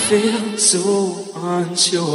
feel so unsure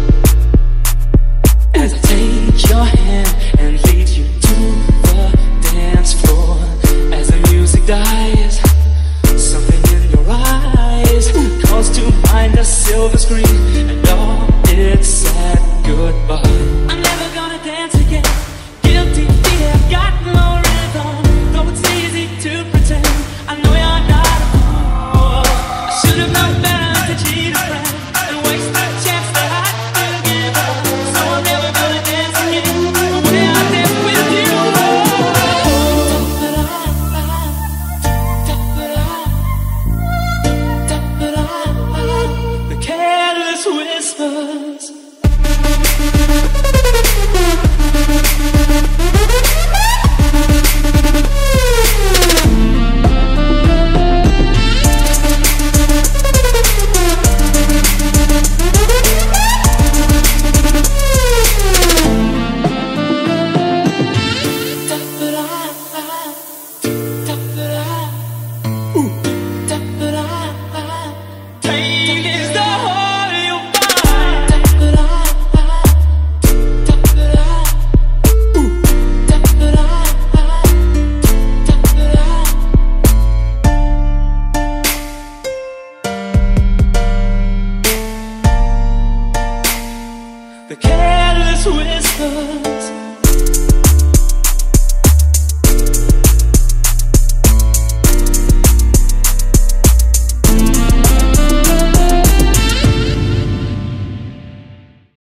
as I take your hand and lead you to the dance floor. As the music dies, something in your eyes calls to mind a silver screen and all its sad goodbye. I'm never gonna dance again. Guilty feet have got no rhythm. Though it's easy to pretend, I know you're not a fool. I should have known better to cheat a friend and waste the chance that I could give up. So I'm never gonna dance again the way I did with you. The careless whispers. The careless whisper.